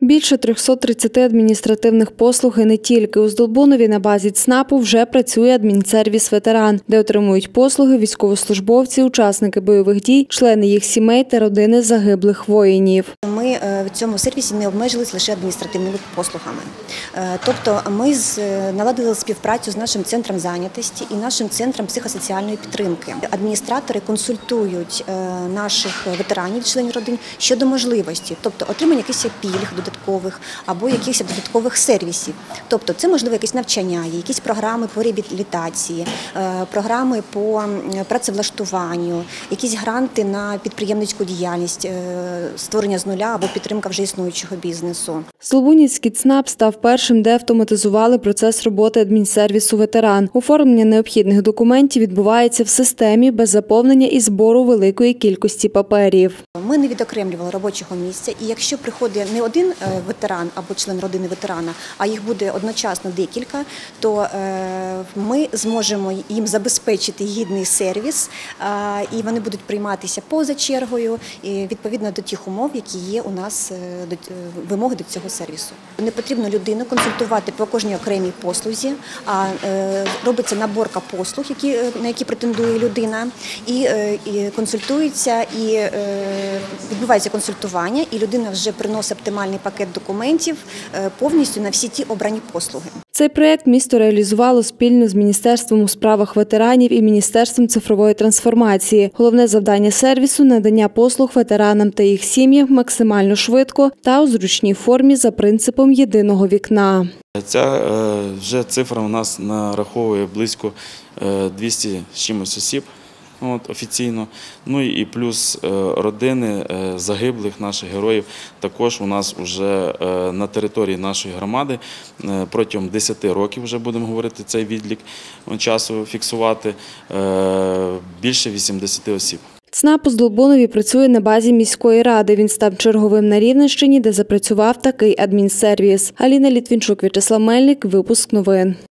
Більше 330 адміністративних послуг і не тільки. У Здолбунові на базі ЦНАПу вже працює адмінсервіс «Ветеран», де отримують послуги військовослужбовці, учасники бойових дій, члени їх сімей та родини загиблих воїнів. Ми в цьому сервісі не обмежились лише адміністративними послугами. Тобто ми наладили співпрацю з нашим центром зайнятості і нашим центром психосоціальної підтримки. Адміністратори консультують наших ветеранів, членів родин щодо можливості, тобто отримання якихось пільг додаткових або якихось додаткових сервісів. Тобто це, можливо, якісь навчання, якісь програми по реабілітації, програми по працевлаштуванню, якісь гранти на підприємницьку діяльність, створення з нуля або підтримка вже існуючого бізнесу. Здолбунівський ЦНАП став першим, де автоматизували процес роботи адмінсервісу «Ветеран». Оформлення необхідних документів відбувається в системі без заповнення і збору великої кількості паперів. Ми не відокремлювали робочого місця, і якщо приходить не один ветеран або член родини ветерана, а їх буде одночасно декілька, то ми зможемо їм забезпечити гідний сервіс, і вони будуть прийматися поза чергою, відповідно до тих умов, які є у нас, вимоги до цього сервісу. Не потрібно людину консультувати по кожній окремій послузі, а робиться наборка послуг, на які претендує людина, і консультується, і відбувається консультування, і людина вже приносить оптимальний пакет документів повністю на всі ті обрані послуги. Цей проєкт місто реалізувало спільно з Міністерством у справах ветеранів і Міністерством цифрової трансформації. Головне завдання сервісу – надання послуг ветеранам та їх сім'ям максимально швидко та у зручній формі за принципом єдиного вікна. Ця вже цифра у нас нараховує близько 200 з чимось осіб. Офіційно. Ну і плюс родини загиблих наших героїв також у нас вже на території нашої громади протягом 10 років, вже будемо говорити цей відлік часу фіксувати, більше 80 осіб. ЦНАП у Здолбунові працює на базі міської ради. Він став черговим на Рівненщині, де запрацював такий адмінсервіс. Аліна Літвінчук, В'ячеслав Мельник, випуск новин.